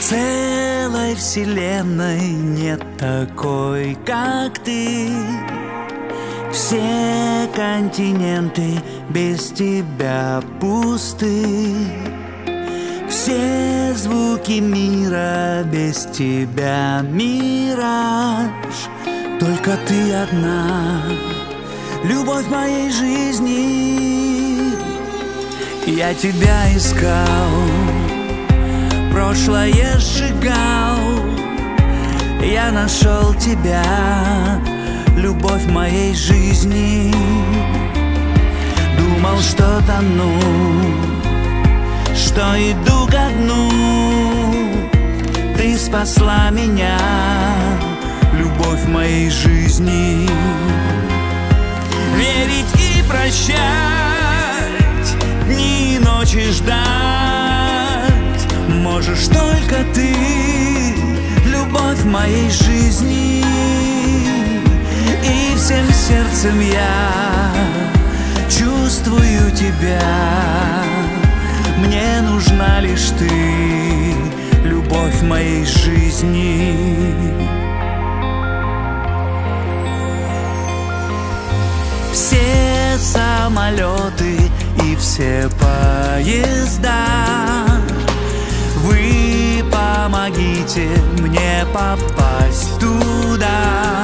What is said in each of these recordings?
целой вселенной нет такой, как ты. Все континенты без тебя пусты. Все звуки мира без тебя мираж. Только ты одна, любовь моей жизни. Я тебя искал, прошлое сжигал. Я нашел тебя, любовь моей жизни. Думал, что тону, что иду ко дну. Ты спасла меня, любовь моей жизни. Верить и прощать, дни и ночи ждать можешь только ты, любовь моей жизни. И всем сердцем я чувствую тебя. Мне нужна лишь ты, любовь моей жизни. Все самолеты и все поезда, вы помогите мне попасть туда,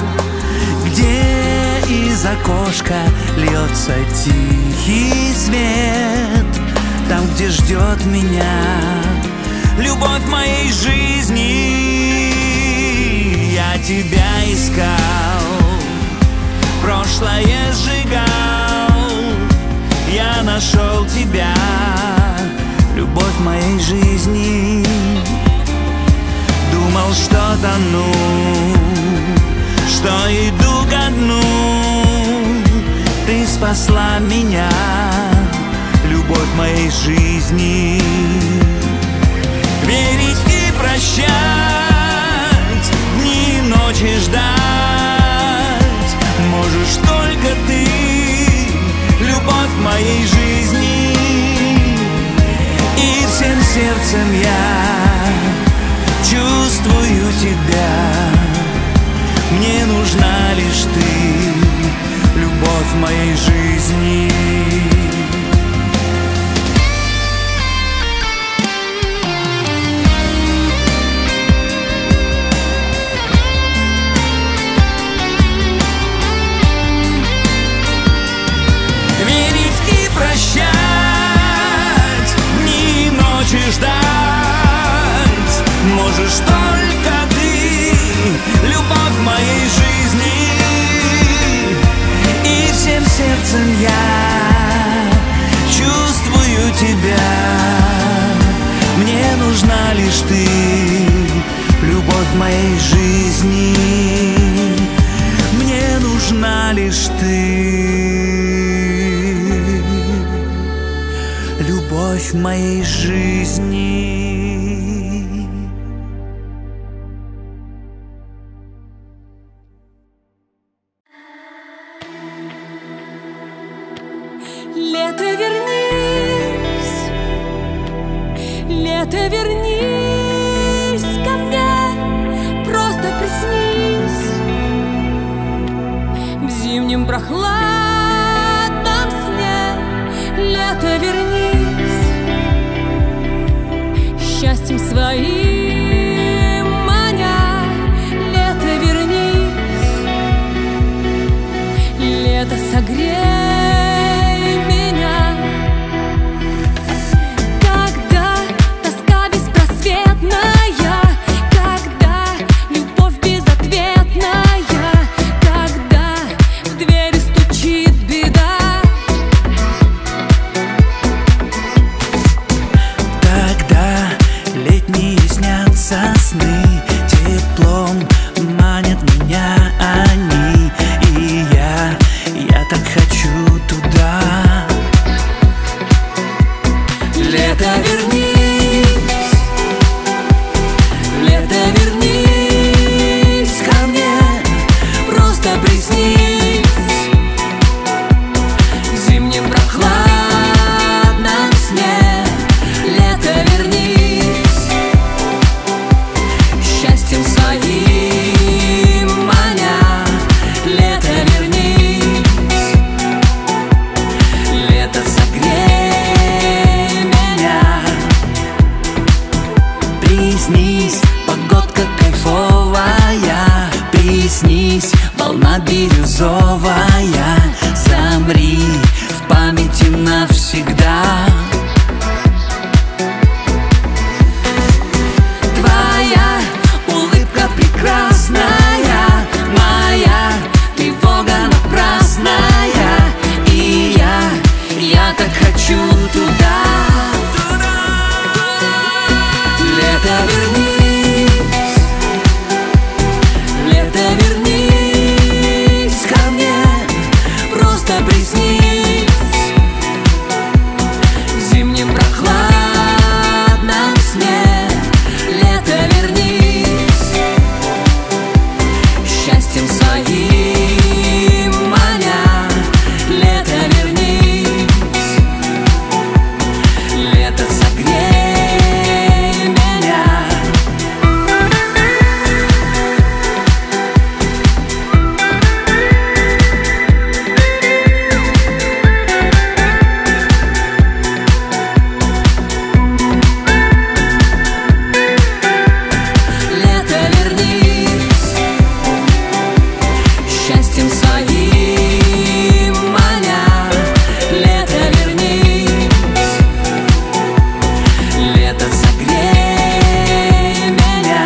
где из окошка льется тихий свет, там, где ждет меня любовь моей жизни. Я тебя искал, прошлое сжигал. Я нашел тебя, любовь моей жизни. Думал, что тону, что иду ко дну. Ты спасла меня, любовь моей жизни. Верить и прощать, дни и ночи ждать можешь только ты, любовь моей жизни. И всем сердцем я чувствую тебя. Мне нужна лишь ты, любовь моей жизни. Прощать, дни и ночи ждать можешь только ты, любовь моей жизни. И всем сердцем я чувствую тебя. Мне нужна лишь ты, любовь моей жизни. Мне нужна лишь ты, любовь моей жизни. Лето, вернись, лето, вернись ко мне, просто приснись в зимнем прохладном сне. Лето, вернись, счастьем своим маня. Лето, вернись, лето, согрей меня. Когда тоска беспросветная, когда любовь безответная, когда в двери стучит памяти навсегда. Твоя улыбка прекрасная, моя тревога напрасная. И я так хочу туда. Лето, вернись, лето, вернись ко мне, просто приснись в зимнем прохладном сне. Лето, вернись, счастьем своим маня. Лето, вернись, лето, согрей меня. Лето, вернись, счастьем своим маня. Лето, вернись, лето, согрей меня.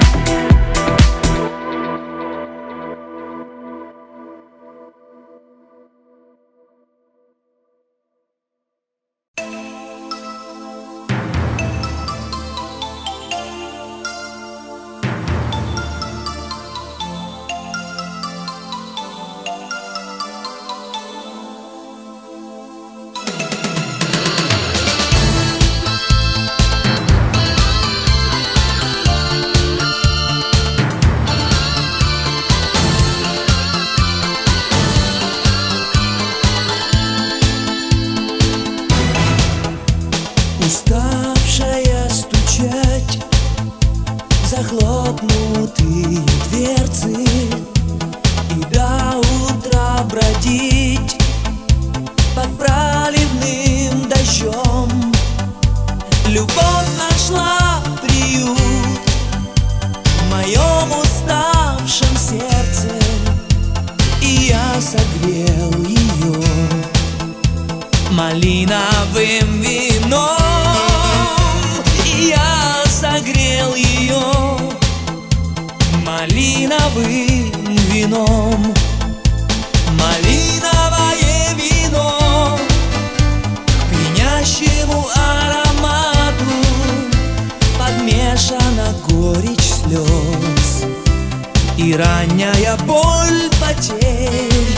Уставшая стучать захлопнутые дверцы и до утра бродить под проливным дождем. Любовь нашла приют в моем уставшем сердце, и я согрел ее малиновым вином. И я согрел ее малиновым вином. Малиновое вино к пьянящему аромату подмешана горечь слез и ранняя боль потерь.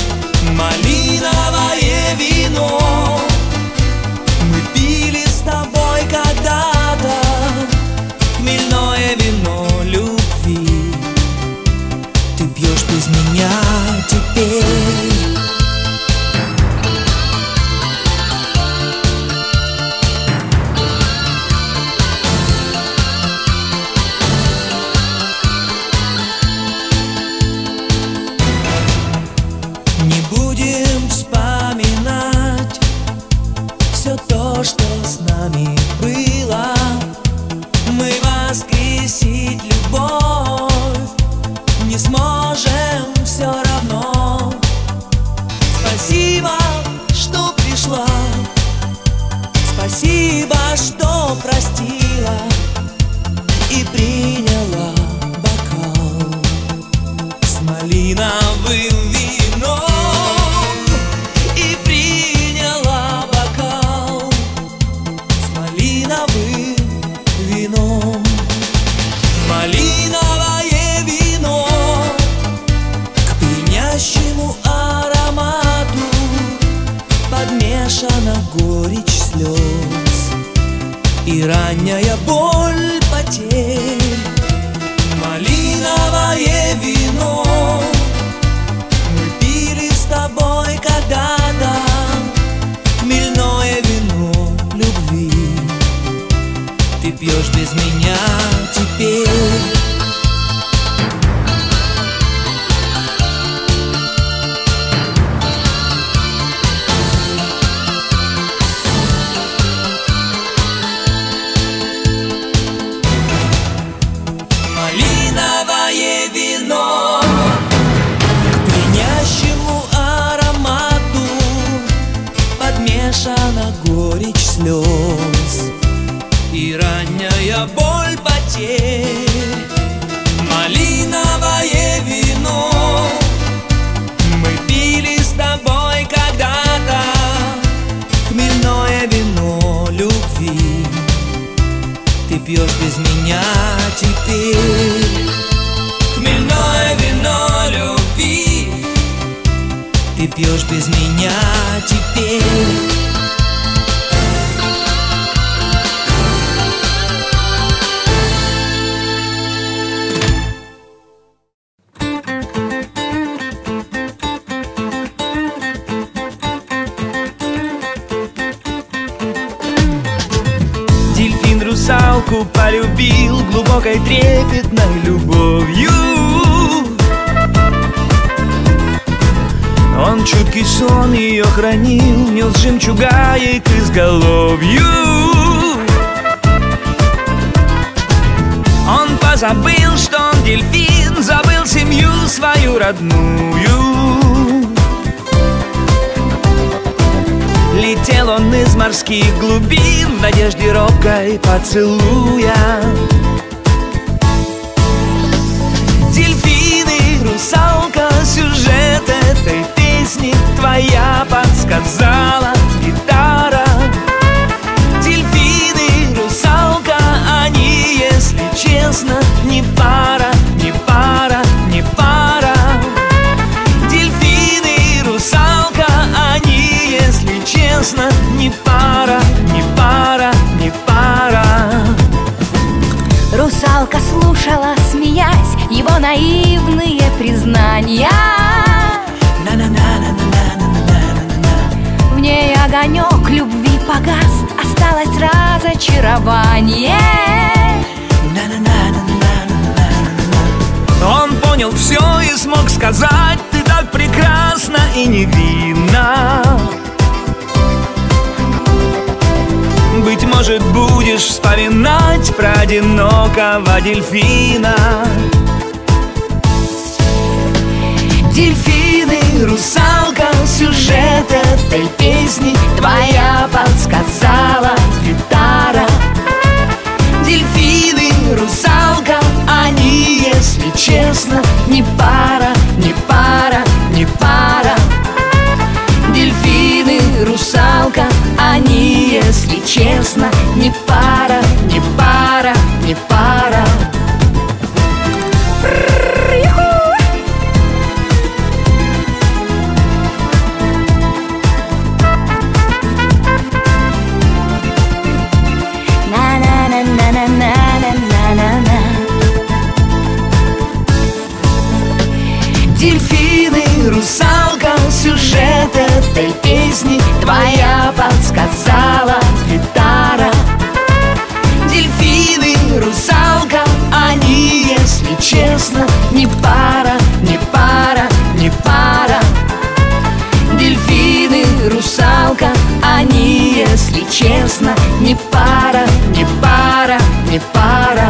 Малиновое вино мы пили с тобой когда-то, хмельное вино любви. Ты пьешь без меня теперь. Не будем вспоминать все то, что с нами было. Мы воскресить любовь не сможем все равно. Спасибо, что пришла, спасибо, что простила и приняла бокал с малиновым вином. И приняла бокал с малиновым вином. Малиновое вино к пьянящему аромату подмешана горечь слез и ранняя боль потерь. Малиновое вино мы пили с тобой когда-то, хмельное вино любви. Ты пьешь без меня теперь. Малиновое вино смешана горечь слез и ранняя боль потерь. Малиновое вино мы пили с тобой когда-то, хмельное вино любви ты пьешь без меня теперь. Хмельное вино любви ты пьешь без меня теперь. Дельфин русалку полюбил глубокой трепетной любовью. Он чуткий сон ее хранил, нес жемчуга ей к изголовью. Он позабыл, что он дельфин, забыл семью свою родную. Летел он из морских глубин в надежде робкой поцелуя. Дельфины, русалка, сюжет этой песни твоя подсказала гитара. Дельфины, русалка, они, если честно, не пара, не пара, не пара. Дельфины, русалка, они, если честно, не пара, не пара, не пара. Русалка слушала, смеясь, его наивные признания. В ней огонек любви погас, осталось разочарование. Он понял все и смог сказать: ты так прекрасна и невинна. Быть может, будешь вспоминать про одинокого дельфина. Дельфины, русалка, сюжет этой песни твоя подсказала гитара. Дельфины, русалка, они, если честно, не пара, не пара, не пара. Дельфины, русалка, они, если честно, не пара, не пара, не пара. Дельфины, русалка, сюжет этой песни твоя подсказала гитара. Дельфины, русалка, они, если честно, не пара, не пара, не пара. Дельфины, русалка, они, если честно, не пара, не пара, не пара.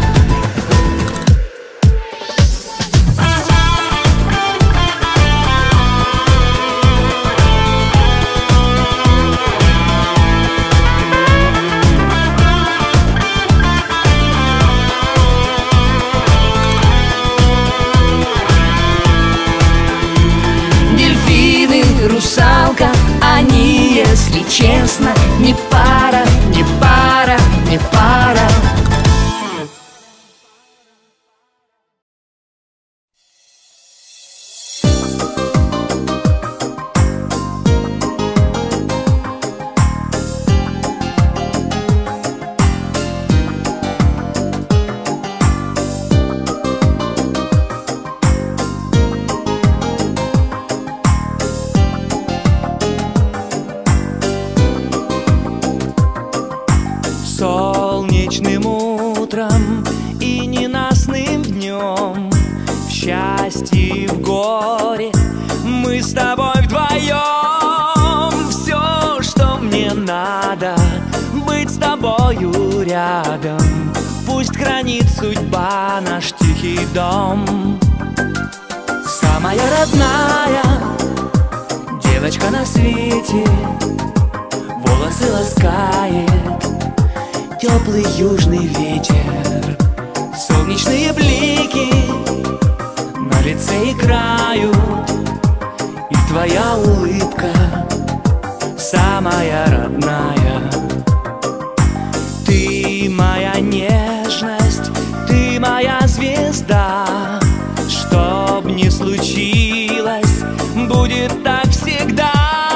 Русалка, они, если честно, не пара, не пара, не пара. Солнечным утром и ненастным днем, в счастье и в горе мы с тобой вдвоем. Все, что мне надо, быть с тобою рядом. Пусть хранит судьба наш тихий дом. Самая родная девочка на свете, волосы ласкает теплый южный ветер. Солнечные блики на лице играют, и твоя улыбка самая родная. Ты моя нежность, ты моя звезда. Чтоб не случилось, будет так всегда.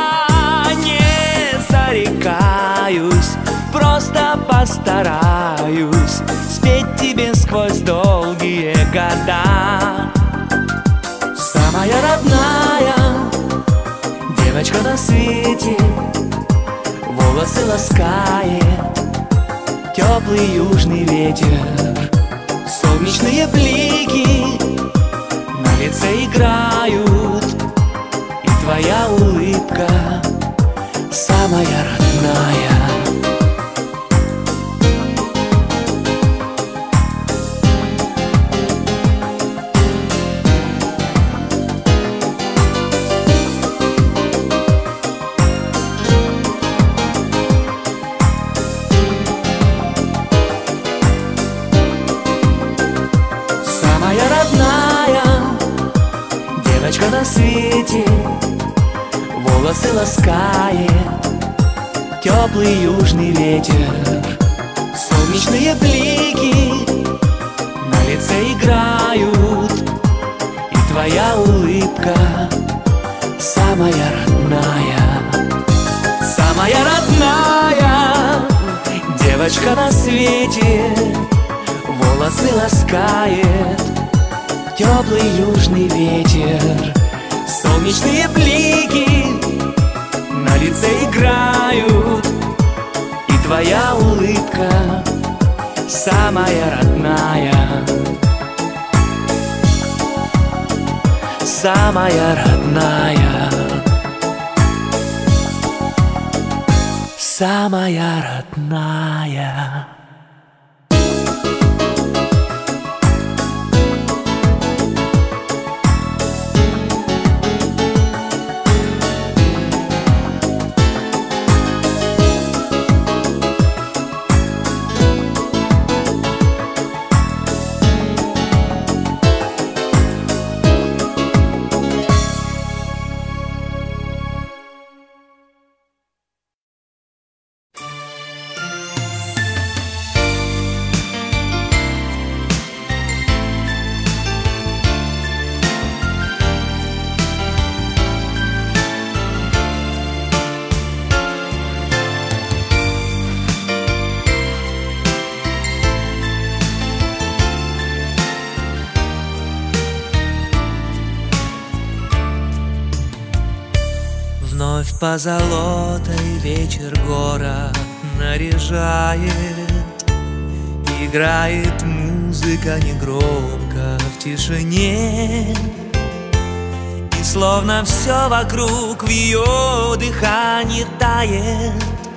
Не зарекаюсь, просто постараюсь спеть тебе сквозь долгие года. Самая родная девочка на свете, волосы ласкает теплый южный ветер. Солнечные блики на лице играют, и твоя улыбка самая родная. Девочка на свете, волосы ласкает теплый южный ветер. Солнечные блики на лице играют, и твоя улыбка самая родная. Самая родная девочка на свете, волосы ласкает теплый южный ветер. Солнечные блики на лице играют, и твоя улыбка самая родная. Самая родная. Самая родная. Вновь позолотой вечер город наряжает, играет музыка негромко в тишине, и словно все вокруг в ее дыхании тает.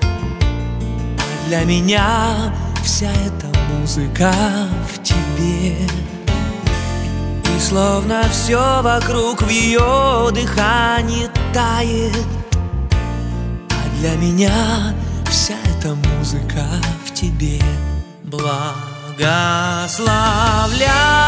А для меня вся эта музыка в тебе. И словно все вокруг в ее дыхании тает. А для меня вся эта музыка в тебе. Благословляю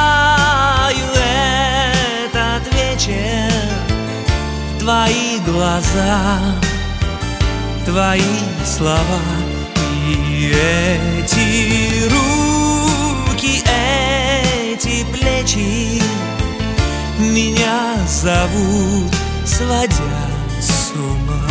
этот вечер, твои глаза, твои слова и эти руки, эти плечи меня зовут, сводя с ума.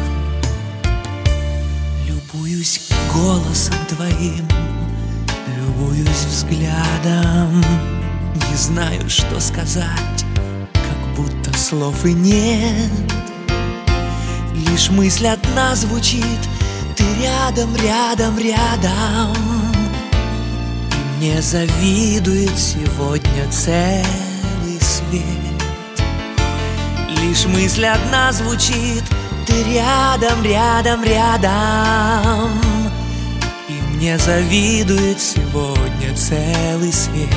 Любуюсь голосом твоим, любуюсь взглядом, не знаю, что сказать, как будто слов и нет. Лишь мысль одна звучит: ты рядом, рядом, рядом. И мне завидует сегодня целый свет. Лишь мысль одна звучит: ты рядом, рядом, рядом. И мне завидует сегодня целый свет.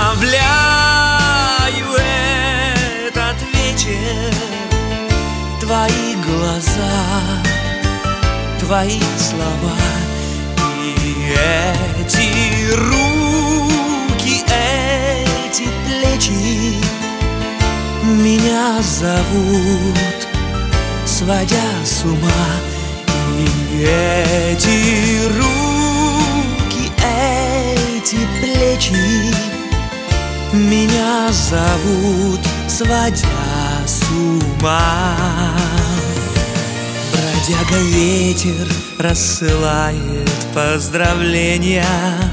Благословляю этот вечер, твои глаза, твои слова и эти руки, эти плечи меня зовут, сводя с ума. И эти руки, эти плечи меня зовут, сводя с ума. Бродяга ветер рассылает поздравления,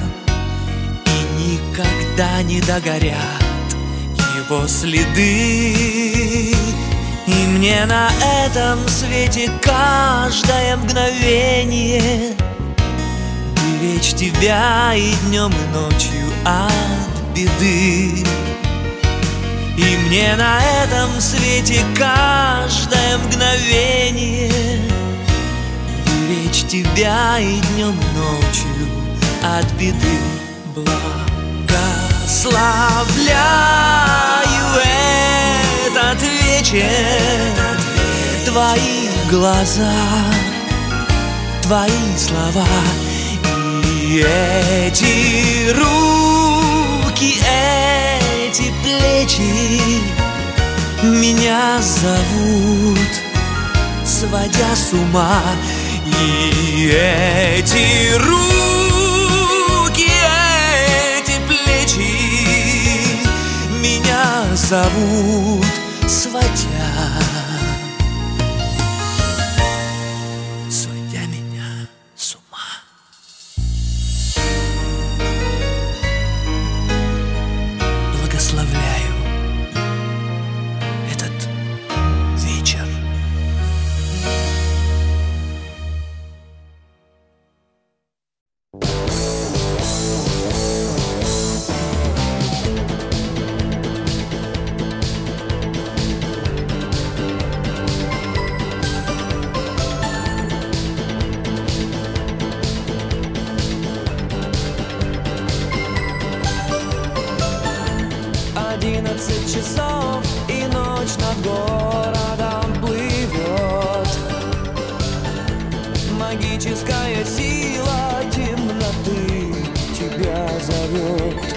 и никогда не догорят его следы. И мне на этом свете каждое мгновение беречь тебя и днем, и ночью от беды. И мне на этом свете каждое мгновение беречь тебя и днем, и ночью от беды. Благословляю этот вечер, твои глаза, твои слова и эти руки, эти плечи меня зовут, сводя с ума. И эти руки, эти плечи меня зовут, сводя меня с ума. Благословляю этот вечер. Часов и ночь над городом плывет. Магическая сила темноты тебя зовет.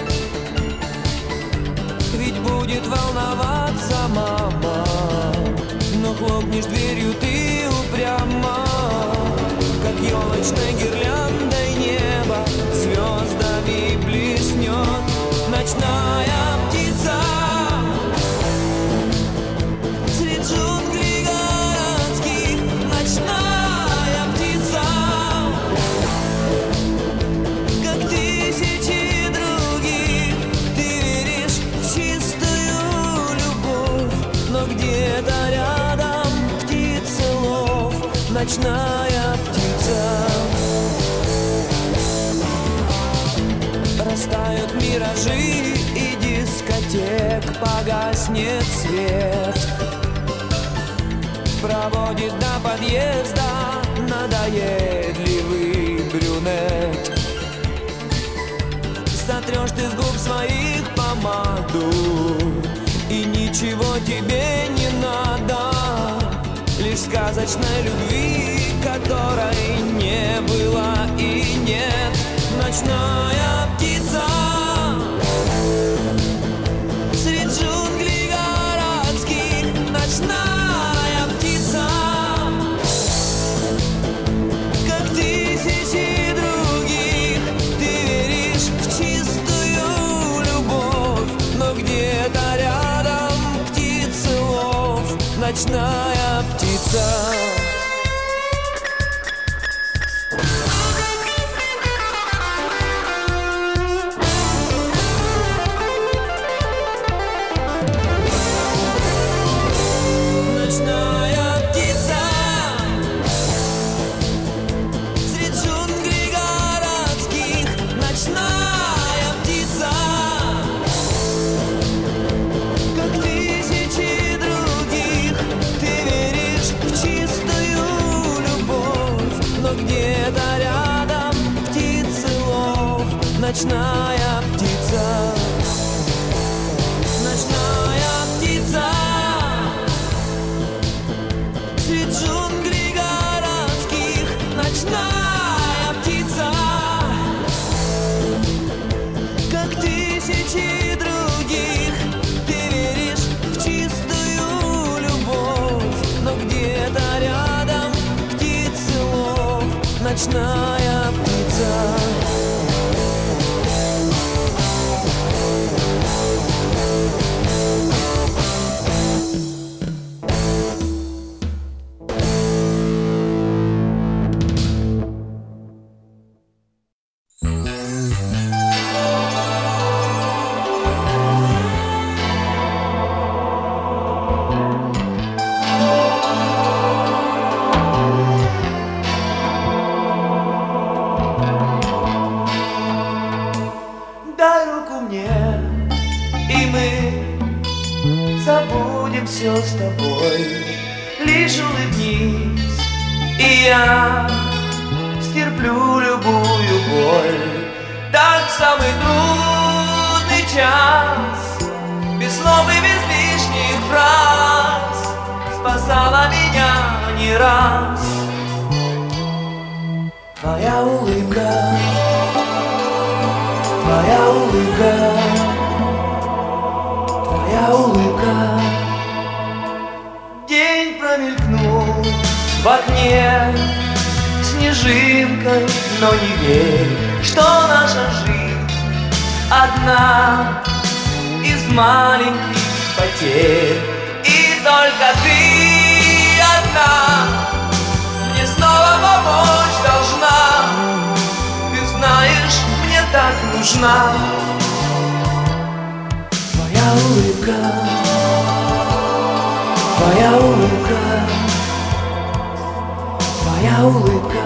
Ведь будет волноваться мама, но хлопнешь дверью ты упрямо. Как елочной гирляндой небо звездами блеснет ночная птица. Ночная птица. Растают миражи и дискотек погаснет свет. Проводит до подъезда надоедливый брюнет. Сотрешь ты с губ своих помаду, и ничего тебе не надо. Лишь сказочной любви, которой не было и нет. Ночная птица средь джунглей городских. Ночная птица, как тысячи других. Ты веришь в чистую любовь, но где-то рядом птицелов. Ночная птица. Ночная птица, ночная птица ночная птица. Дай руку мне, и мы забудем все с тобой. Лишь улыбнись, и я стерплю любую боль. Так в самый трудный час, без слов и без лишних фраз, спасала меня не раз твоя улыбка. Твоя улыбка, твоя улыбка. День промелькнул в окне снежинкой, но не верь, что наша жизнь одна из маленьких потерь. И только ты одна мне снова помочь должна. Ты знаешь, мне так нужна твоя улыбка, твоя улыбка, твоя улыбка.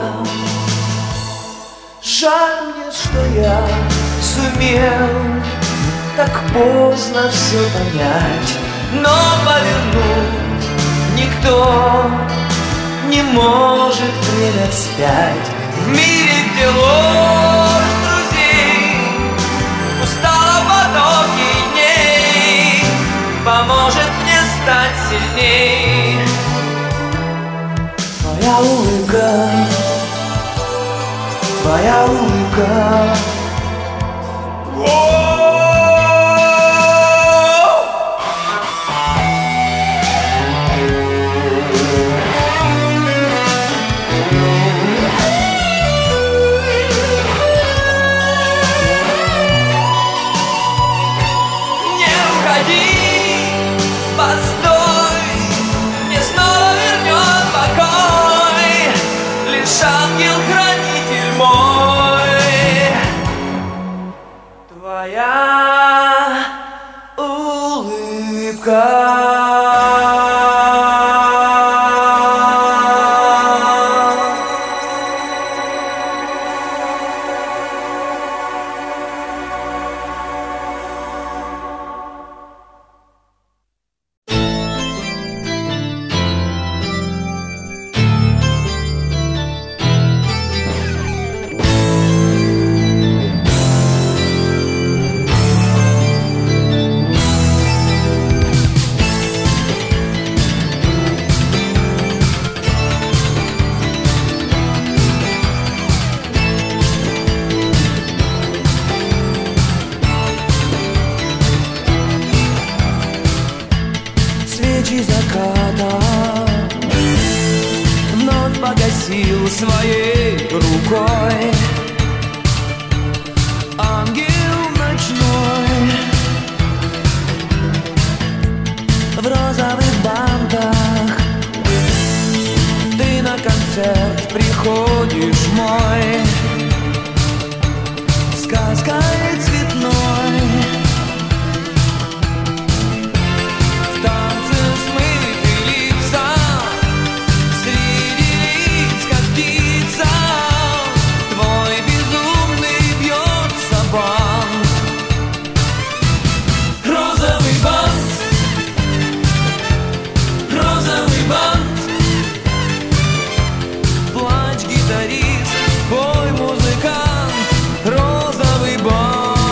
Жаль мне, что я сумел так поздно все понять, но повернуть никто не может время вспять. В мире, где ложь друзей устала потоки дней, поможет мне стать сильней твоя улыбка, твоя улыбка. Постой, мне снова вернет покой лишь ангел-хранитель мой. Твоя улыбка. Свечи заката вновь погасил своей рукой ангел ночной в розовых бантах. Ты на концерт приходишь мой сказкой цветной. В танце смытые лица, среди лиц, как птица, твой безумный бьется бант. Розовый бант, розовый бант. Плачь, гитарист, пой, музыкант. Розовый бант.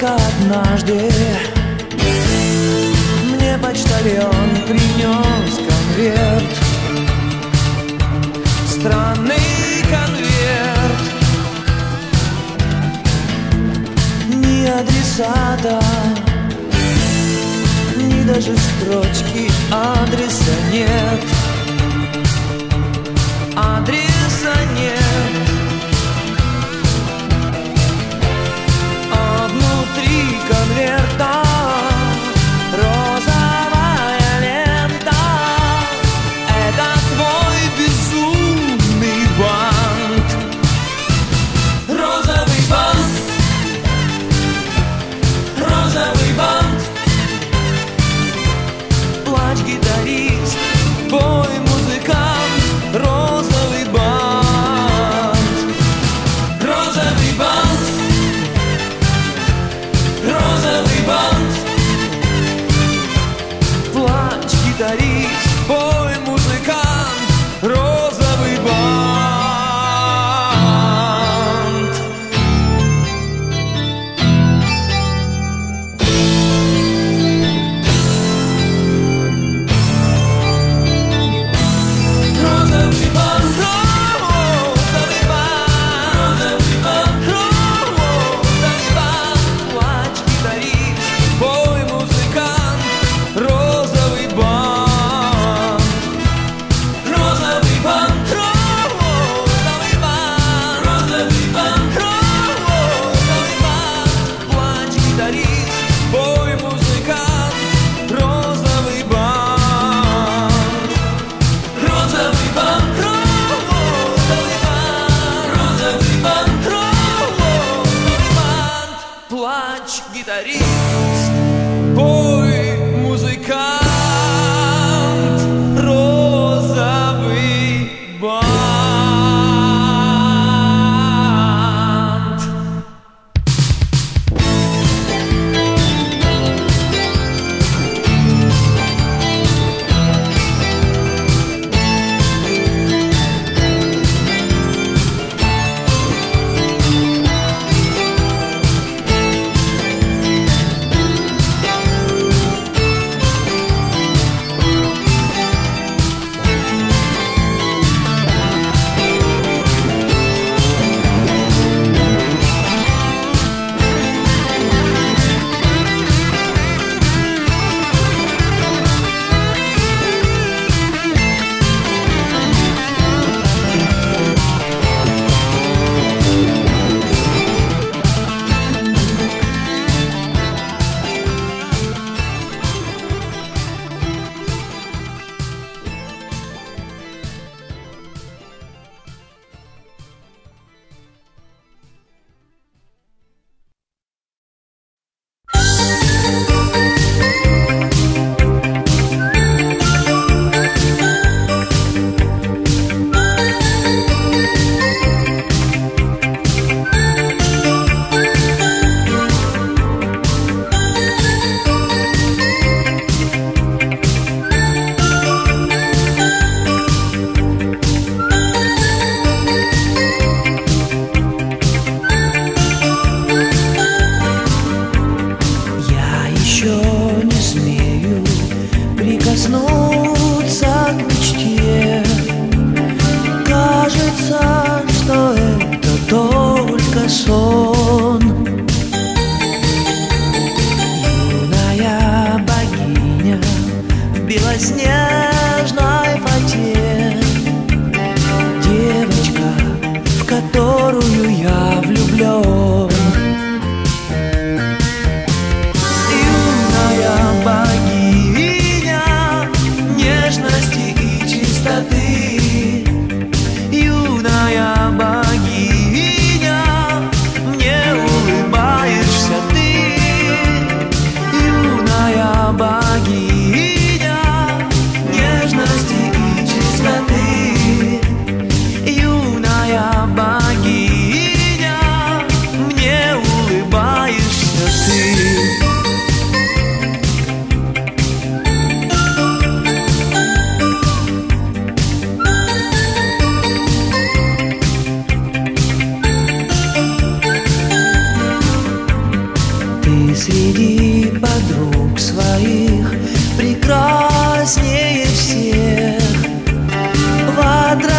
Только однажды мне почтальон принес конверт, странный конверт, ни адресата, ни даже строчки адреса нет. Адреса нет. А внутри конверта розовая лента. Это твой безумный бант. Розовый бант. Розовый бант. Плачь, гитарист, пой, музыкант. Розовый бант. Розовый бант. Розовый бант. Плачь, гитарист, пой, музыкант. Розовый бант. Розовый бант. Розовый бант. Розовый бант. Розовый бант. Плачь, гитарист, пой, музыкант. Розовый бант. Розовый бант. Розовый бант. Розовый бант. Розовый бант. Плачь, гитарист, пой, музыкант. Розовый бант. Розовый бант. Розовый бант. Розовый бант. Розовый бант. Плачь, гитарист, пой, музыкант. Розовый бант.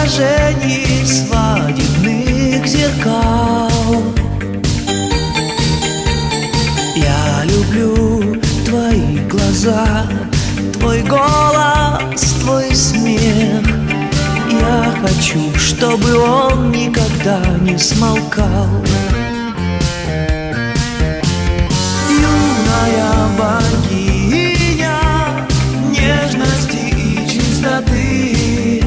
отражений свадебных зеркал. Я люблю твои глаза, твой голос, твой смех. Я хочу, чтобы он никогда не смолкал. Юная богиня нежности и чистоты,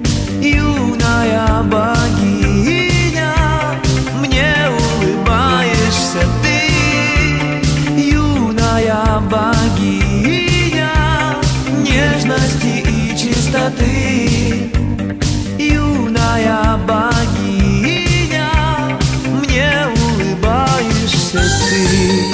юная богиня, мне улыбаешься ты. Юная богиня нежности и чистоты, юная богиня, мне улыбаешься ты.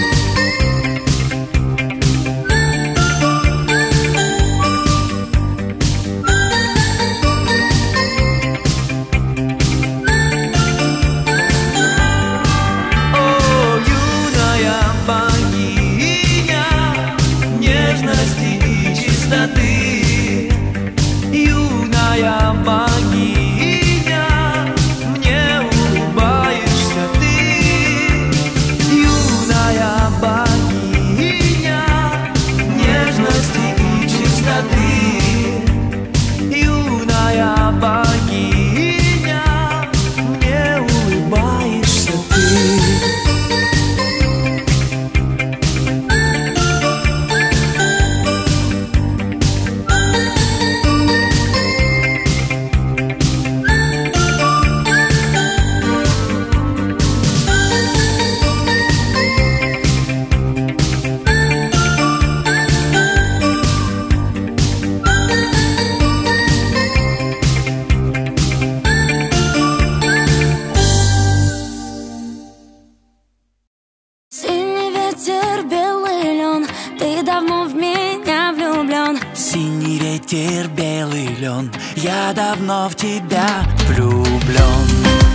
Юная богиня, мне улыбаешься ты. Юная богиня нежности и чистоты, юная богиня, мне улыбаешься ты. Синий ветер, белый лен, я давно в тебя влюблен.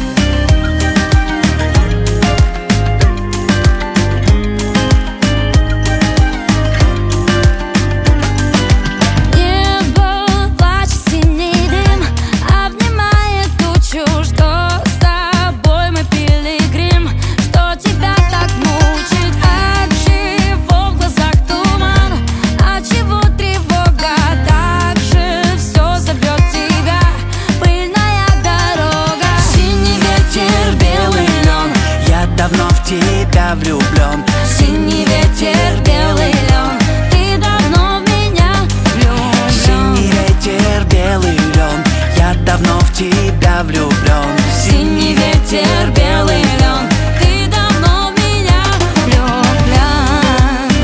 Небо плачет, синий дым обнимает тучу, что с тобой мы пилигрим, что тебя так мучит, отчего в глазах туман, отчего тревога, так же все зовет тебя, пыльная дорога. Синий ветер, белый лен, Я давно в тебя влюблен. синий ветер, белый лен, ты давно в меня влюблен. Синий ветер, белый лен, я давно в тебя влюблен. Синий ветер, белый лен, ты давно в меня влюблен.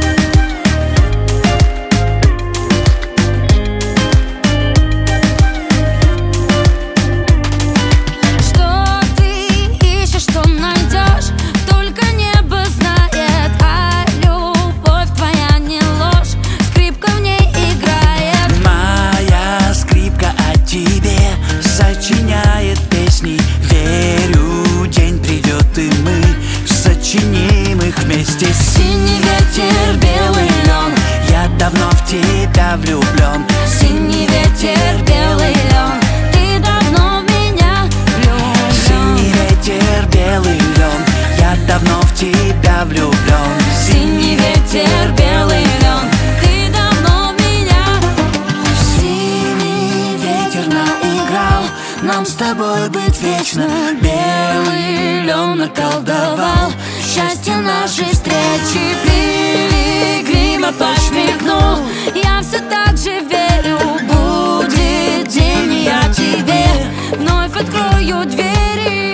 Что ты ищешь, что найдешь, только небо знает, а любовь твоя не ложь, скрипка в ней играет. Моя скрипка о тебе сочиняет песни. Верю, день придет, и мы сочиним их вместе. Синий ветер, белый лен, Я давно в тебя влюблен. синий ветер, белый лен, ты давно в меня Синий влюблен. ветер, белый лен, я давно в тебя влюблен. Синий ветер, белый лен, ты давно в меня. Синий ветер наиграл нам с тобой быть вечно. Белый лен наколдовал счастье нашей встречи. Пилигрима подшмыгнул, я все так же верю. Будет день, и я тебе вновь открою двери.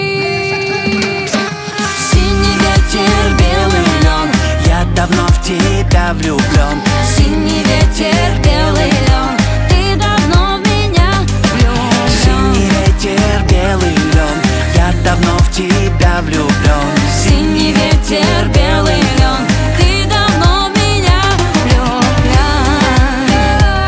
Синий ветер, белый лен, Я давно в тебя влюблен. синий ветер, белый лен, ты давно в меня Синий влюблен. ветер, белый лен, я давно в тебя влюблен. Синий ветер, белый лен, ты давно в меня влюблен.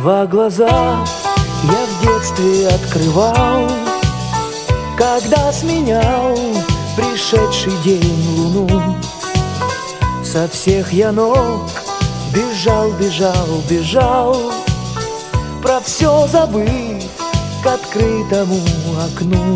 Два глаза я в детстве открывал, когда сменял пришедший день луну. Со всех я ног бежал, бежал, бежал, про все забыв к открытому окну.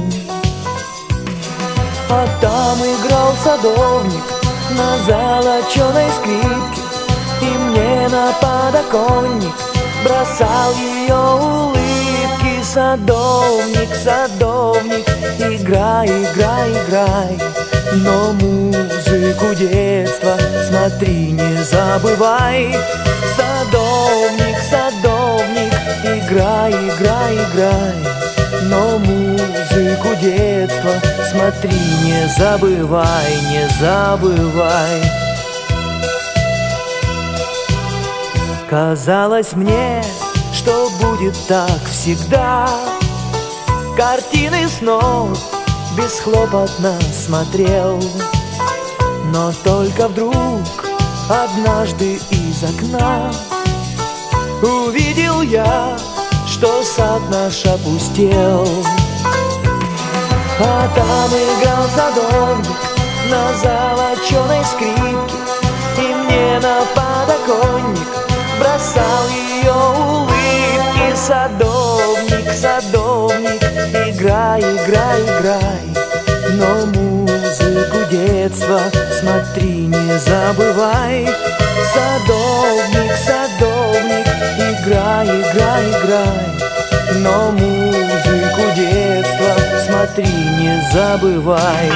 А там играл садовник на золоченой скрипке, и мне на подоконник бросал ее улыбки. Садовник, садовник, играй, играй, играй, но музыку детства смотри, не забывай. Садовник, садовник, играй, играй, играй, но музыку детства смотри, не забывай, не забывай. Казалось мне, что будет так всегда, картины снов бесхлопотно смотрел. Но только вдруг однажды из окна увидел я, что сад наш опустел. А там играл садовник на золоченой скрипке, и мне на подоконник бросал ее улыбки. Садовник, садовник, играй, играй, играй, но музыку детства смотри, не забывай. Садовник, садовник, играй, играй, играй, но музыку детства смотри, не забывай.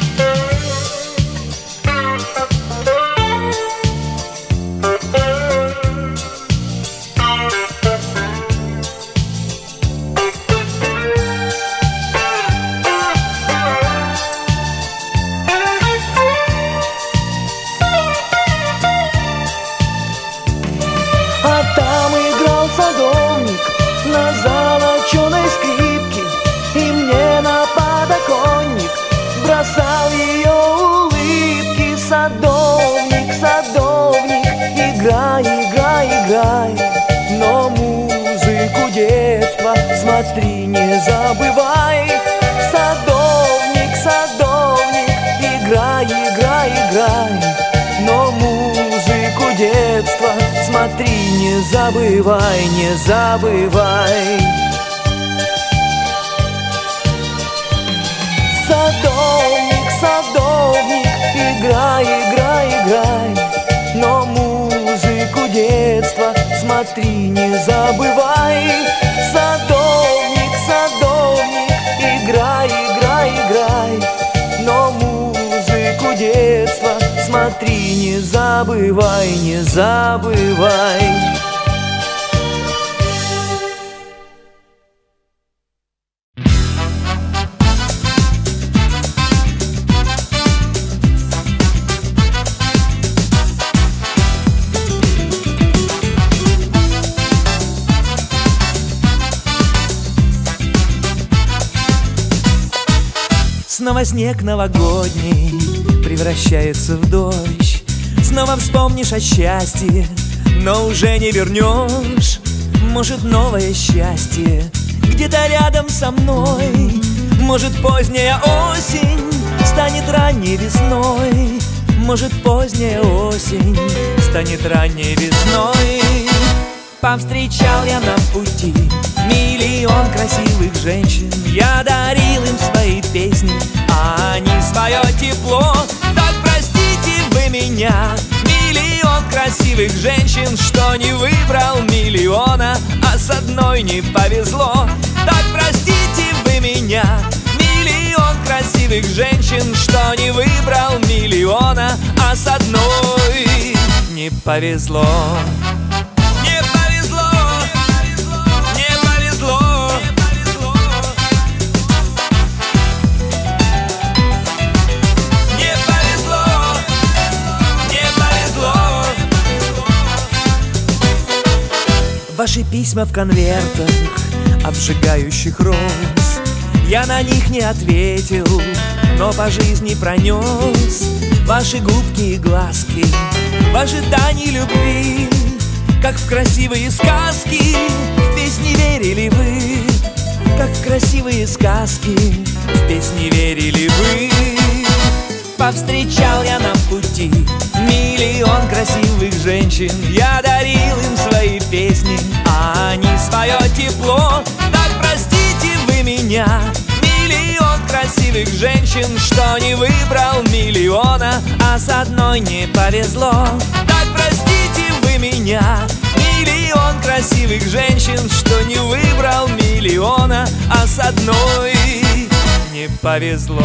На золоченой скрипке, и мне на подоконник бросал ее улыбки. Садовник, садовник, играй, играй, играй, но музыку детства смотри, не забывай. Садовник, садовник, играй, играй, играй, но музыку детства смотри, не забывай, не забывай. Садовник, садовник, играй, играй, играй, но музыку детства смотри, не забывай. Садовник, садовник, играй, играй, играй, но музыку детства смотри, не забывай, не забывай. Снова снег новогодний превращается в дождь. Снова вспомнишь о счастье, но уже не вернешь. Может, новое счастье где-то рядом со мной. Может, поздняя осень станет ранней весной. Может, поздняя осень станет ранней весной. Повстречал я на пути миллион красивых женщин. Я дарил им свои песни, а они свое тепло. Так простите вы меня, миллион красивых женщин, что не выбрал миллиона, а с одной не повезло. Так простите вы меня, миллион красивых женщин, что не выбрал миллиона, а с одной не повезло. Ваши письма в конвертах, обжигающих роз. Я на них не ответил, но по жизни пронес. Ваши губки и глазки в ожидании любви. как в красивые сказки, в песни верили вы, как в красивые сказки, в песни верили вы. Повстречал я на пути миллион красивых женщин, я дарил им свои песни, а они свое тепло. Так простите вы меня, миллион красивых женщин, что не выбрал миллиона, а с одной не повезло. Так простите вы меня, миллион красивых женщин, что не выбрал миллиона, а с одной не повезло.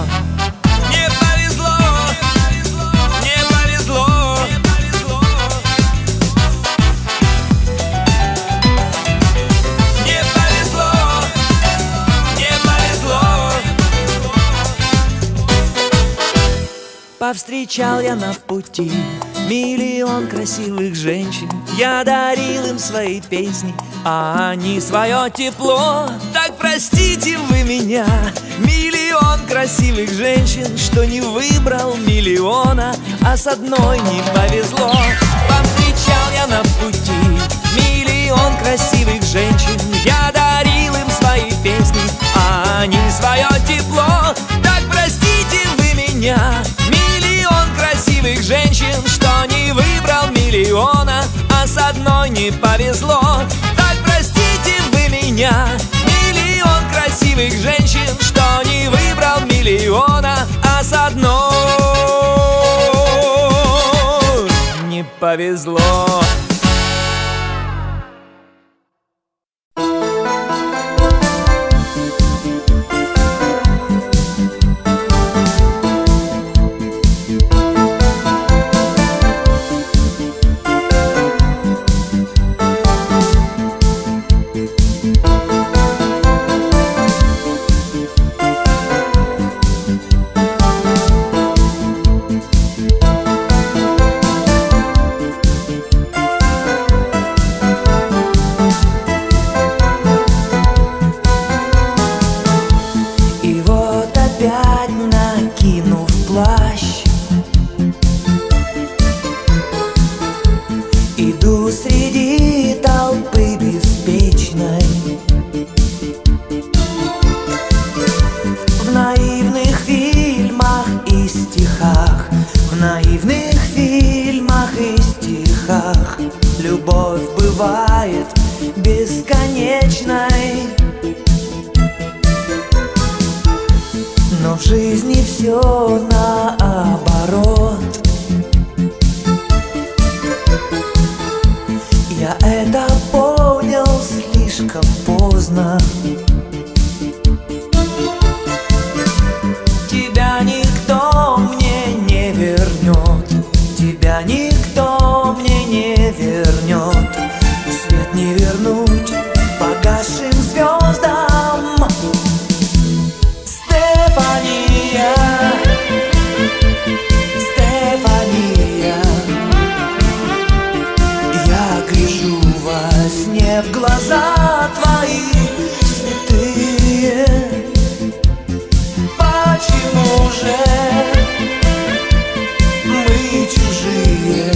Повстречал я на пути миллион красивых женщин, я дарил им свои песни, а они свое тепло. Так простите вы меня, миллион красивых женщин, что не выбрал миллиона, а с одной не повезло. Повстречал я на пути миллион красивых женщин, я дарил им свои песни, а они свое тепло. Так простите вы меня, красивых женщин, что не выбрал миллиона, а с одной не повезло. Так простите вы меня, миллион красивых женщин, что не выбрал миллиона, а с одной не повезло. Иду среди толпы беспечной, в наивных фильмах и стихах, в наивных фильмах и стихах любовь бывает бесконечной. Но в жизни все наоборот. Я это понял слишком поздно. Тебя никто мне не вернет, тебя никто мне не вернет. Свет не вернуть погасшим звездам. Стефания, Стефания, я гляжу во сне в глаза твои святые. Почему же мы чужие?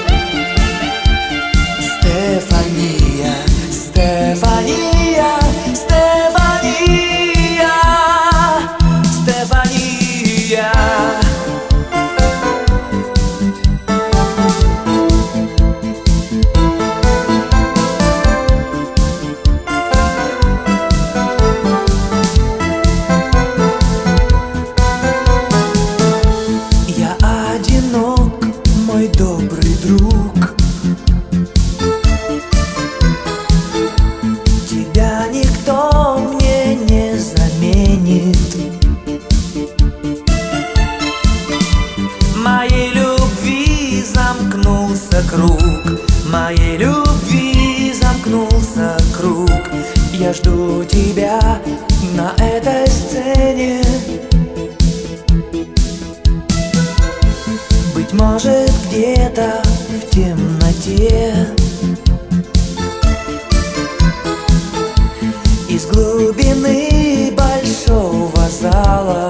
Стефания, Стефания, Стефания, Стефания. Я одинок, мой добрый друг. Тебя никто мне не заменит. Моей любви замкнулся круг, моей любви замкнулся круг. Я жду тебя на этой сцене. Быть может, где-то в темноте, из глубины большого зала,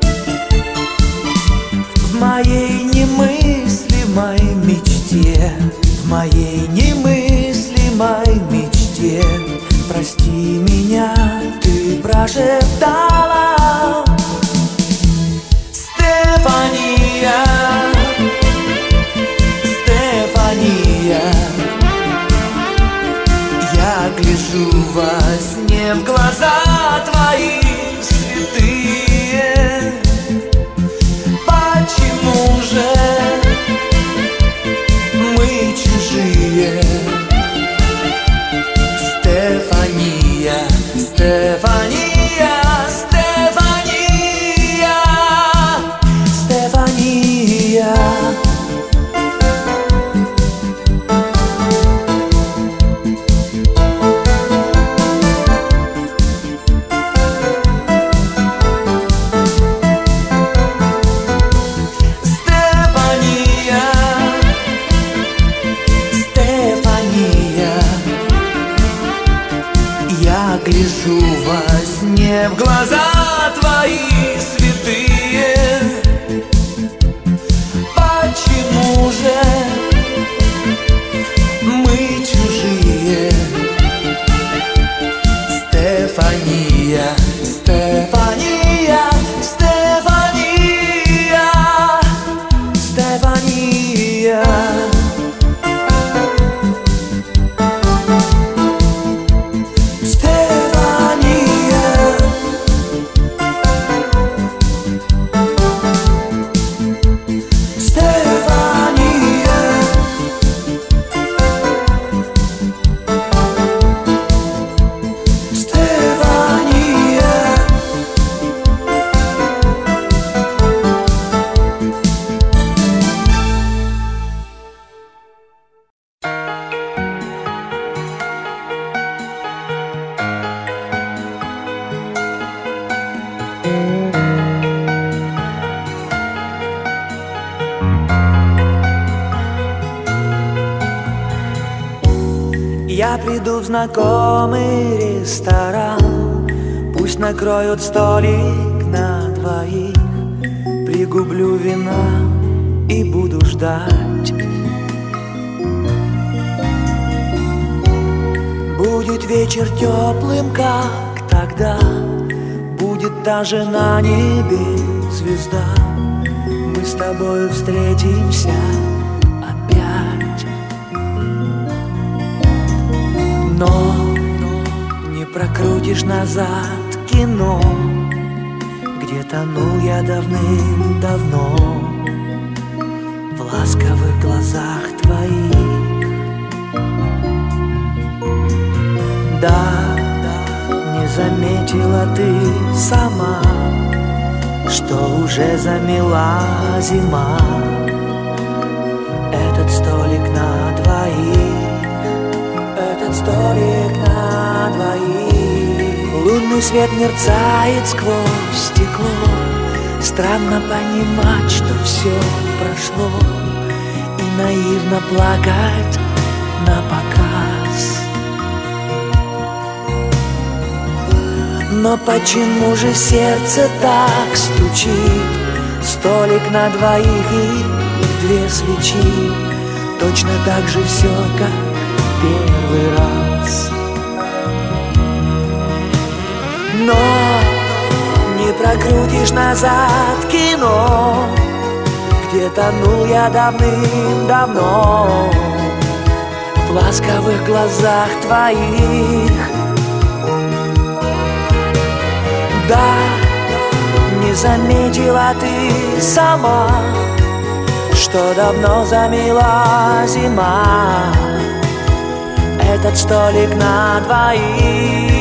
в моей немыслимой мечте моей немыслимой мечте. Прости меня, ты прошептала. Стефания, Стефания, я гляжу во сне в глаза твои святые. Почему же мы чужие? Стефания, Стефания, Стефания, Стефания. Гляжу во сне в глаза твои святые. Почему же мы чужие? Стефания, Стефания, Стефания, Стефания. Я приду в знакомый ресторан, пусть накроют столик на двоих. Пригублю вина и буду ждать. Будет вечер теплым, как тогда, будет даже на небе звезда. Мы с тобою встретимся опять. Но не прокрутишь назад кино, где тонул я давным-давно в ласковых глазах твоих. Да, не заметила ты сама, что уже замела зима этот столик на двоих. Этот столик на двоих. Лунный свет мерцает сквозь стекло. Странно понимать, что все прошло, и наивно плакать напоказ. Но почему же сердце так стучит? Столик на двоих и две свечи. Точно так же все, как первый раз. Но не прокрутишь назад кино, где тонул я давным-давно в ласковых глазах твоих. Да, не заметила ты сама, что давно замела зима этот столик на двоих.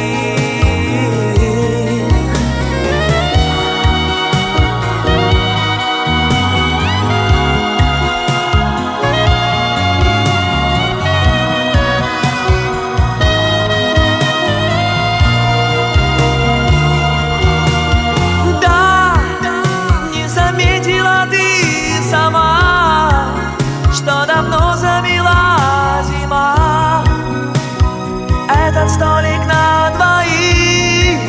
Да, не заметила ты сама, что давно замела зима этот столик на двоих.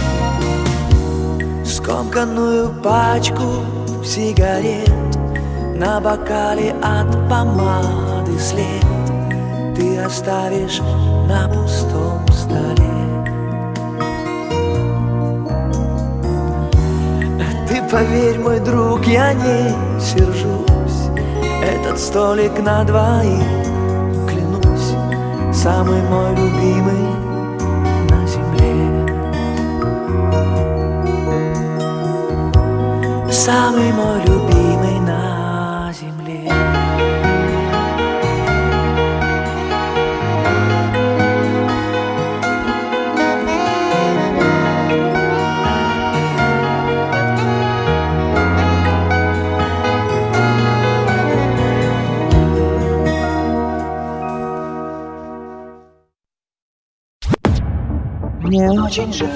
Скомканную пачку сигарет на бокале от помады след ты оставишь на пустом столе. Ты поверь, мой друг, я не сержусь, этот столик на двоих, клянусь, самый мой любимый на земле. Самый мой любимый на земле. Мне очень жаль.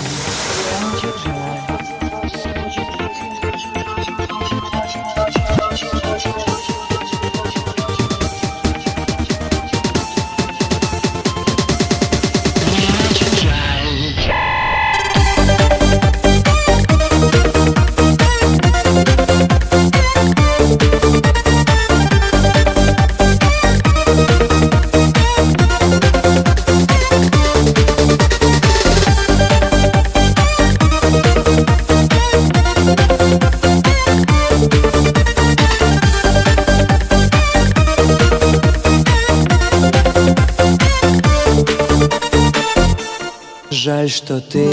Жаль, что ты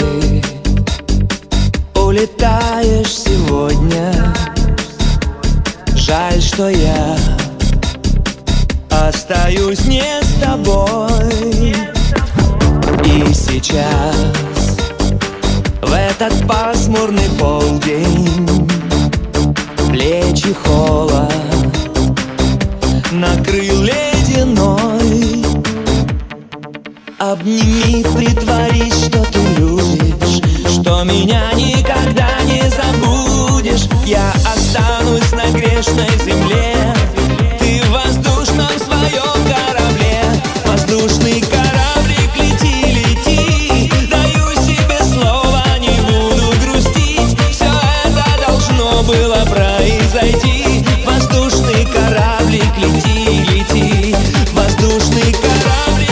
улетаешь сегодня. Жаль, что я остаюсь не с тобой. И сейчас, в этот пасмурный полдень, плечи холод накрыл ледяной. Обними, притворись, что ты любишь, что меня никогда не забудешь. Я останусь на грешной земле, ты в воздушном своем корабле. Воздушный кораблик, лети, лети, даю себе слово, не буду грустить. Все это должно было произойти. Воздушный кораблик, лети, лети, воздушный кораблик.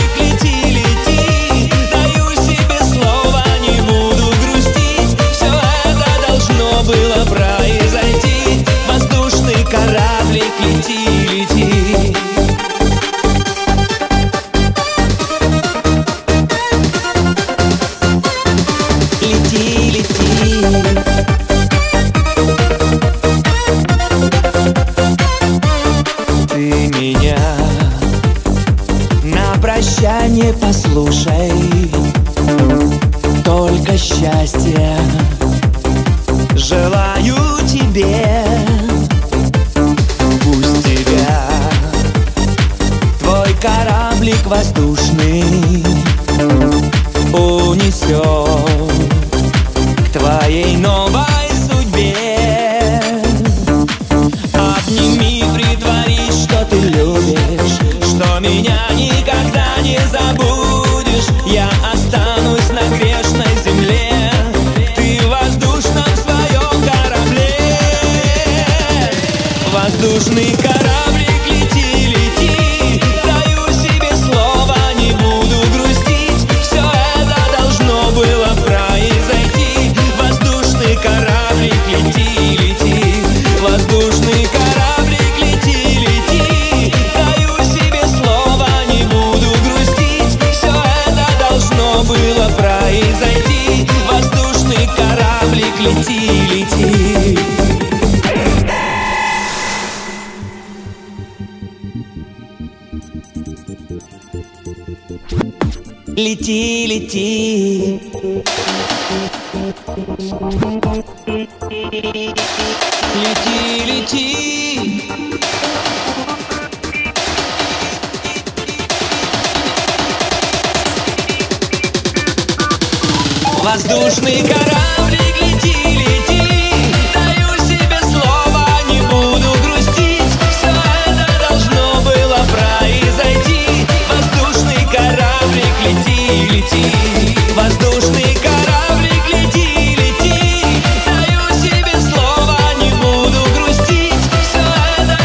Было произойти. Воздушный кораблик, лети, лети. Лети, лети. Ты меня на прощание послушай, только счастья желаю тебе. Пусть тебя твой кораблик воздушный унесет к твоей новой судьбе. Обними, притворись, что ты любишь, что меня никогда не забудешь. Я останусь на грешной земле, ты в воздушном своем корабле. Воздушный кораблик, лети, лети, даю себе слово, не буду грустить. Все это должно было произойти. Воздушный кораблик, лети, лети, воздушный кораблик, лети, лети, даю себе слово, не буду грустить. Все это должно было произойти. Воздушный кораблик, лети, лети. Лети, лети. Лети, лети. Воздушный кораблик, лети, лети, даю себе слово, не буду грустить. Все это должно было произойти. Воздушный кораблик, лети, лети, воздушный кораблик, лети, лети, даю себе слово, не буду грустить. Все это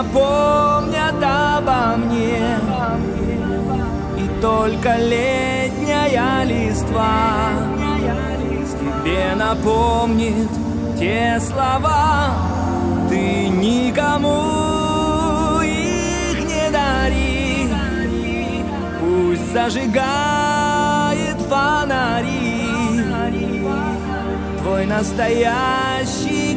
напомнят обо мне. И только летняя листва тебе напомнит те слова. Ты никому их не дари, пусть зажигает фонари твой настоящий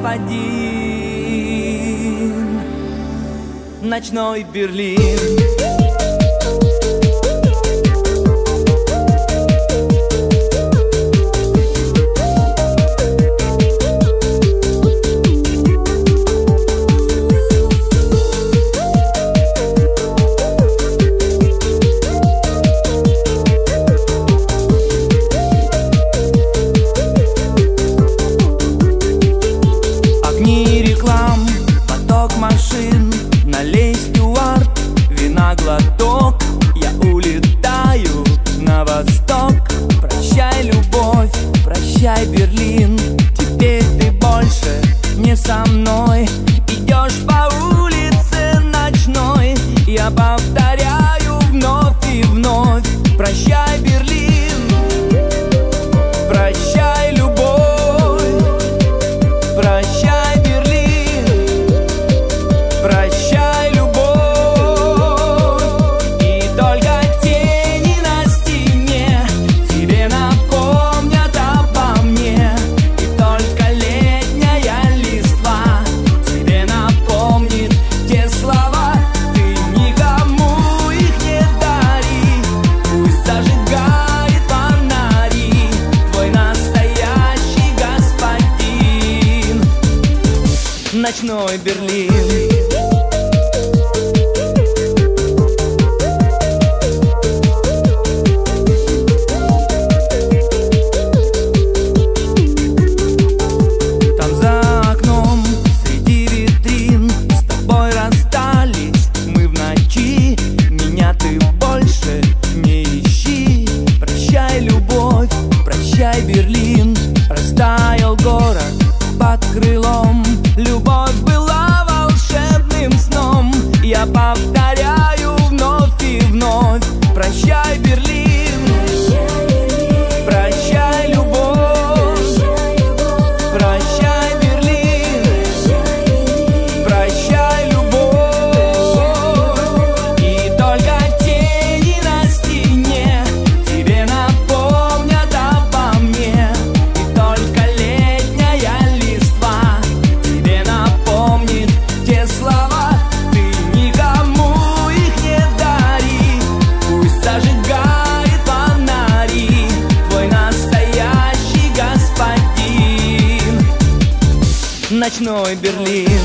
господин, ночной Берлин. Налей, стюард, вина глоток, я улетаю на восток. Прощай, любовь, прощай, Берлин, теперь ты больше не со мной. Идешь по улице ночной, я повторяю вновь и вновь. Прощай, Берлин, прощай, любовь, прощай, Берлин, прощай, любовь. И только тени на стене тебе напомнят обо мне. И только летняя листва тебе напомнит те слова. Ты никому их не дари, пусть зажигает фонари твой настоящий господин, ночной Берлин. Там за окном среди витрин с тобой расстались мы в ночи. Меня ты больше не ищи. Прощай, любовь, прощай, Берлин. Растаял город под крылом. Любовь была волшебным сном. Я повторяю вновь и вновь. Прощай, Берлин, прощай, любовь, прощай, Берлин, прощай, любовь. И только тени на стене тебе напомнят обо мне. И только летняя листва тебе напомнит те слова. Ты никому их не дари, пусть зажигает фонари твой настоящий господин, ночной Берлин.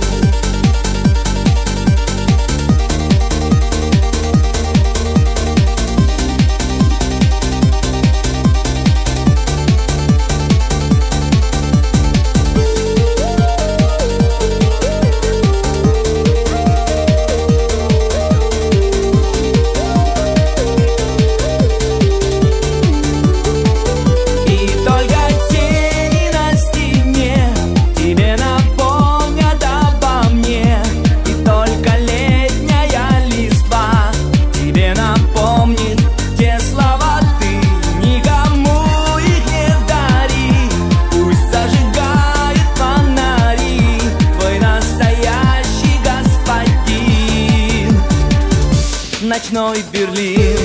И только тени на стене тебе напомнят обо мне. И только летняя листва тебе напомнит те слова. Ты никому их не дари, пусть зажигает фонари твой настоящий господин, ночной Берлин.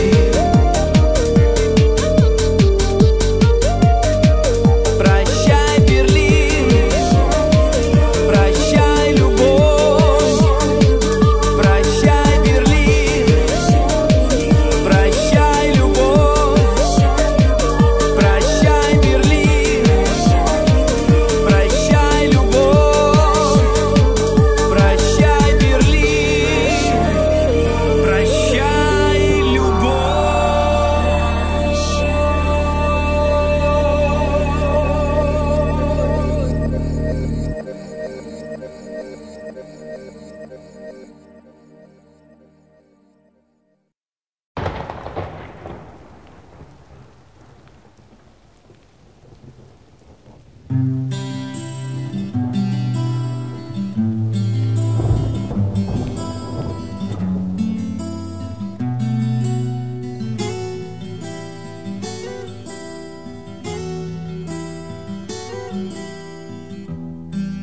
Прощай, Берлин, прощай, любовь, прощай, Берлин, прощай, любовь, прощай, Берлин, прощай, любовь, прощай, Берлин, прощай, любовь.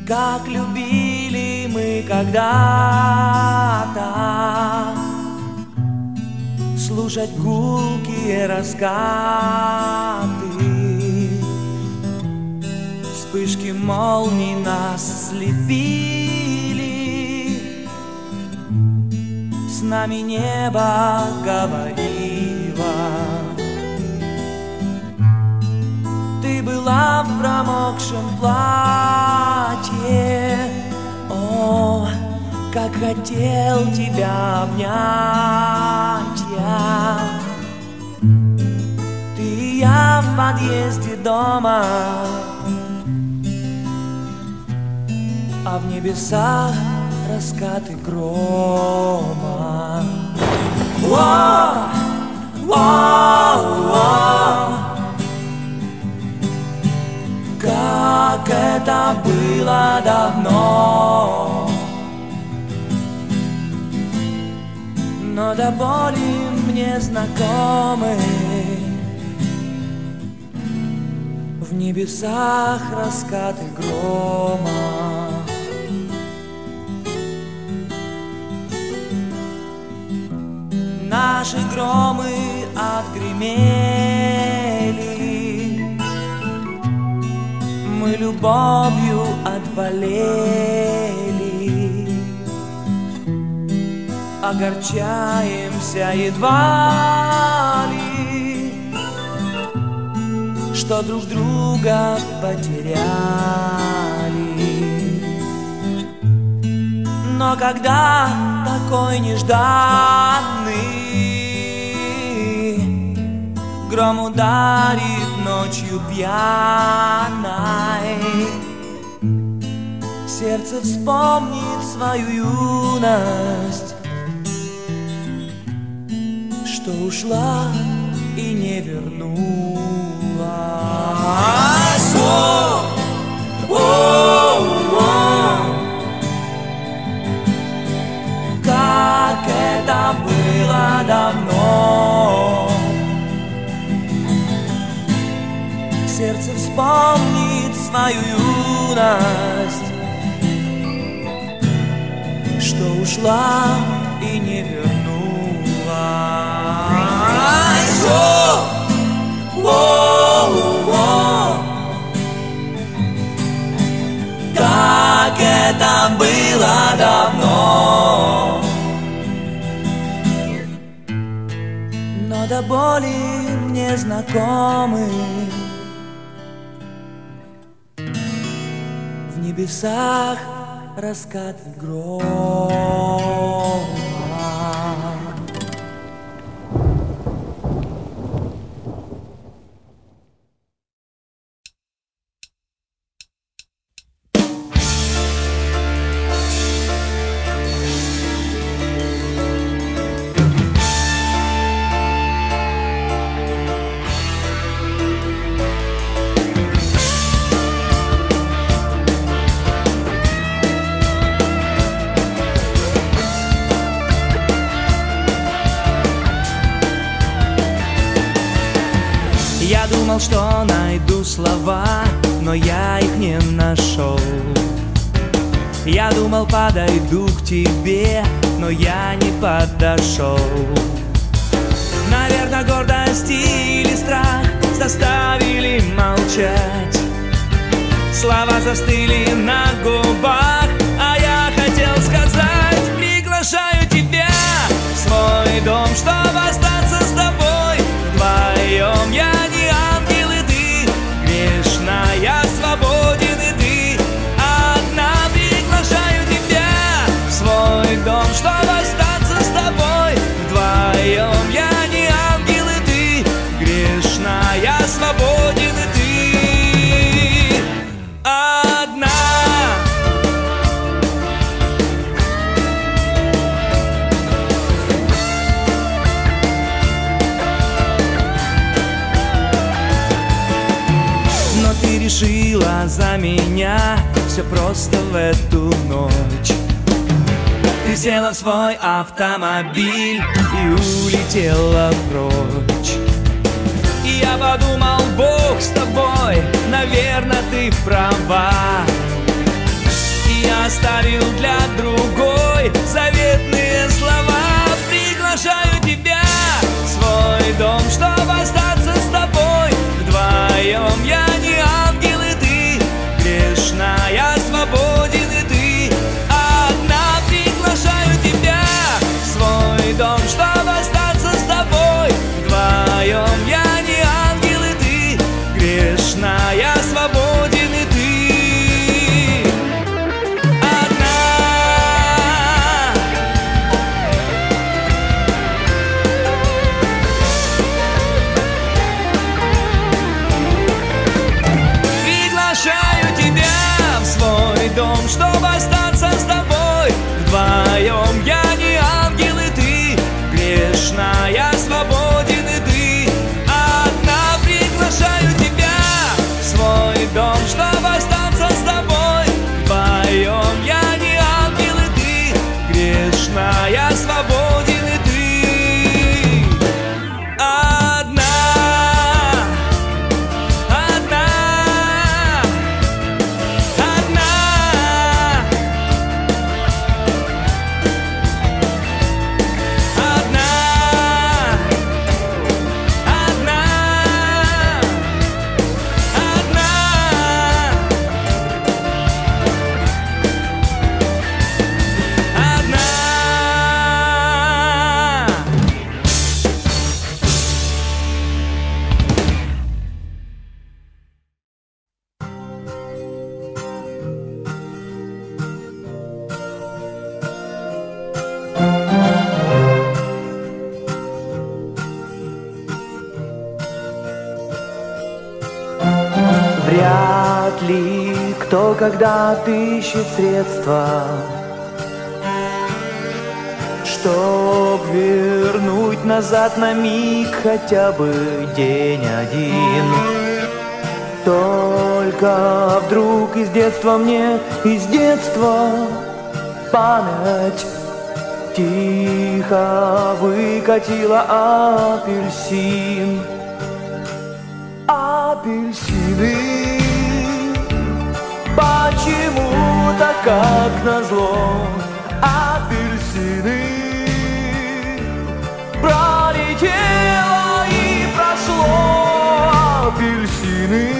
как любили мы когда-то, слушать гулкие раскаты, вспышки молний нас слепили, с нами небо говорило. Ты была в промокшем платье, о, как хотел тебя обнять я. Ты и я в подъезде дома, а в небесах раскаты грома. Воу, воу, воу. Как это было давно, но до боли мне знакомы. В небесах раскаты грома. Наши громы отгремели, мы любовью отболели, огорчаемся едва ли, что друг друга потеряли. Но когда такой нежданный гром ударит ночью пьяной, сердце вспомнит свою юность, что ушла и не вернулась. Как это было давно, сердце вспомнит свою юность, что ушла и не вернулась. Как это было давно, но до боли мне знакомы. В небесах раскаты грома. Я думал, что найду слова, но я их не нашел. Я думал, подойду к тебе, но я не подошел. Наверное, гордость или страх заставили молчать. Слова застыли на губах, а я хотел сказать: приглашаю тебя в свой дом, чтобы остаться с тобой вдвоем. Я не ангел, и ты грешная, свободен, и ты одна. Приглашаю тебя в свой дом, чтобы остаться с тобой вдвоем. Я не ангел, и ты грешная, свободен, и ты одна. Но ты решила за меня все просто в эту ночь. Ты села в свой автомобиль и улетела прочь. И я подумал: Бог с тобой, наверное, ты права. меня оставил для другой. Заветные слова приглашаю тебя в свой дом, чтобы остаться с тобой. Вдвоем я не ангел и ты, грешная, свободен и ты. Одна приглашаю тебя в свой дом, чтобы остаться с тобой. Вдвоем я не ангел и ты, грешная, свободен и ты. Дом, чтобы остаться с тобой. Вдвоем я не ангел и ты, грешная, свободен и ты. Одна приглашаю тебя в свой дом, чтобы остаться с тобой. Вдвоем я не ангел и ты, грешная, свободен и ты. Вряд ли кто когда-то ищет средства, чтоб вернуть назад на миг хотя бы день один. Только вдруг из детства мне, из детства память тихо выкатила апельсин. Апельсины почему-то, как назло, апельсины пролетело и прошло. Апельсины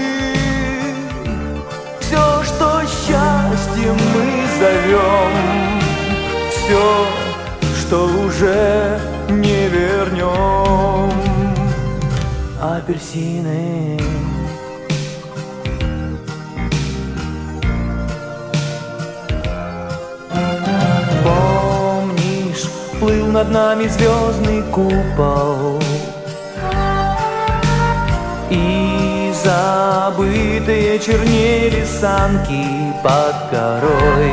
все, что счастьем мы зовем, все, что уже не вернем. Апельсины. Помнишь, плыл над нами звездный купол, и забытые чернели санки под горой.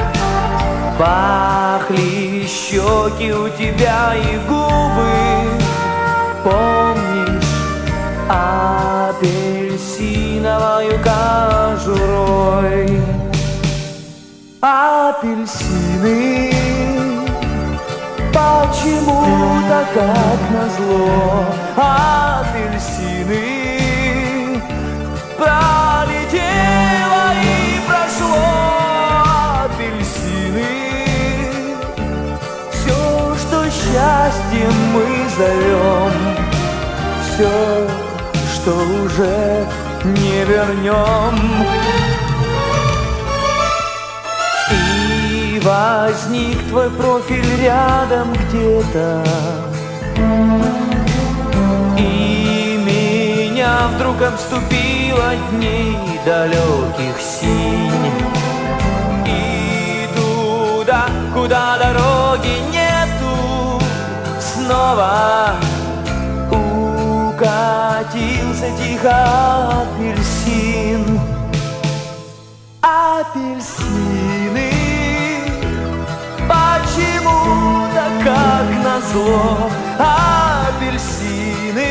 Пахли щеки у тебя и губы, помнишь, апельсиновою кожурой. Апельсины почему-то, как назло, апельсины пролетело и прошло. Апельсины все, что счастьем мы зовем, все, что уже не вернем. И возник твой профиль рядом где-то, и меня вдруг обступила дней далеких синь. И туда, куда дороги нету, снова укатился тихо апельсин. Апельсины почему-то, как назло, апельсины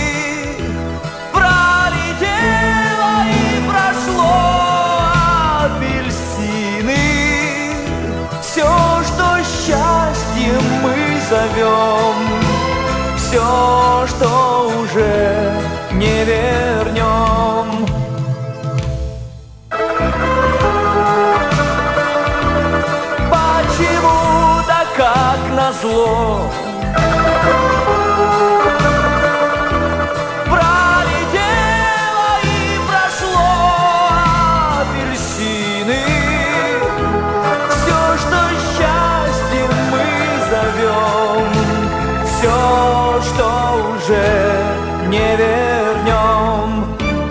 пролетело и прошло. Апельсины все, что счастьем мы зовем, все, что уже не вернем. назло. Пролетело и прошло апельсины. Все, что счастьем мы зовем, все, что уже не вернем.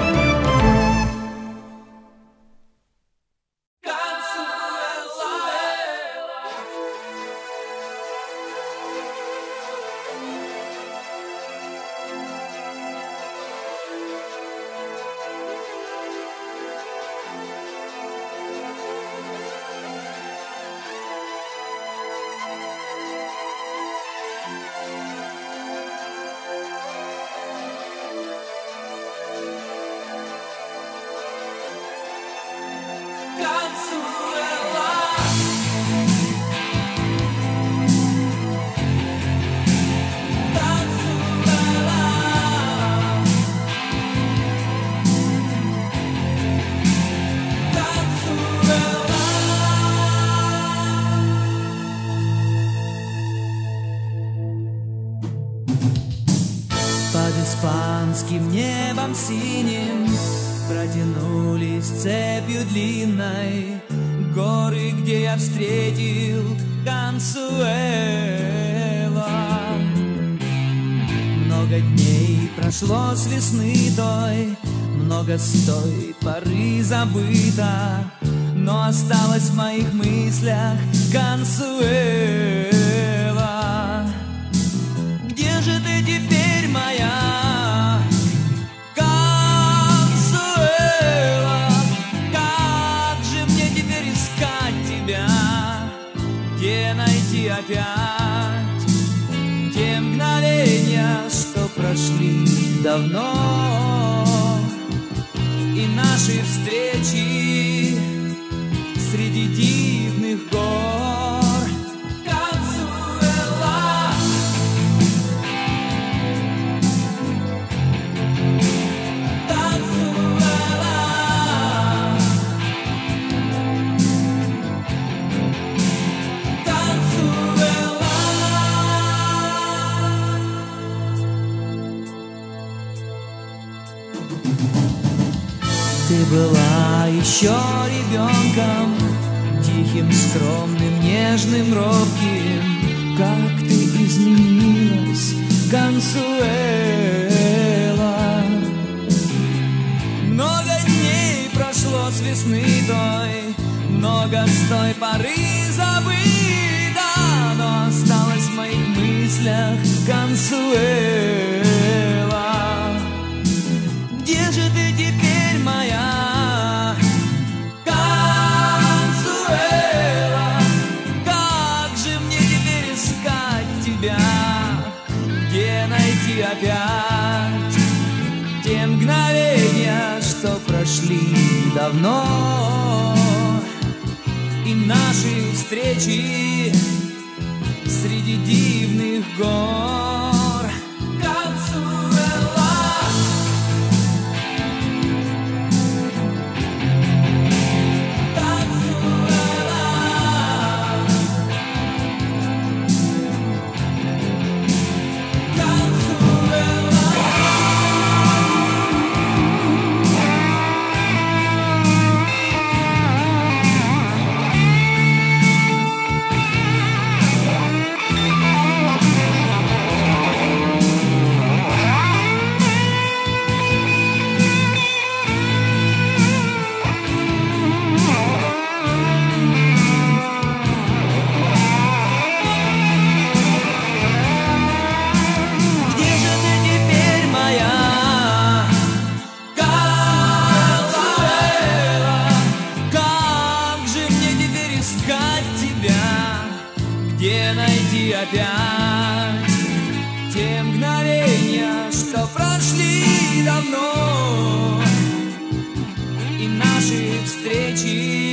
Под испанским небом синим протянулись цепью длинной горы, где я встретил Консуэло. Много дней прошло с весны той, много с той поры забыто, но осталось в моих мыслях Консуэло. Где же ты теперь, моя Консуэло? Как же мне теперь искать тебя? Где найти опять те мгновения, что прошли давно, и наши встречи среди дивных гор? Консуэло, Консуэло, Консуэло. Ты была еще ребенком, тихим, скромным, нежным, робким. Как ты изменилась, Консуэло. Много дней прошло с весны той, много с той поры забыто, но осталось в моих мыслях Консуэло. Где же ты теперь, моя Консуэло? Как же мне теперь искать тебя? Где найти опять те мгновения, что прошли давно, и наши встречи среди дивных гор? Консуэло, опять те мгновения, что прошли давно, и наши встречи